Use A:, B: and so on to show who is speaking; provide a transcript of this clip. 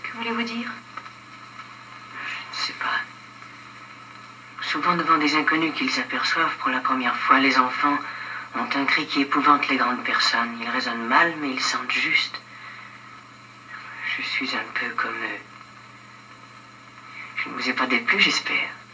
A: Que voulez-vous dire?
B: Je ne sais pas. Souvent devant des inconnus qu'ils aperçoivent pour la première fois, les enfants ont un cri qui épouvante les grandes personnes. Ils raisonnent mal, mais ils sentent juste. Je suis un peu comme eux. Je ne vous ai pas déplu, j'espère.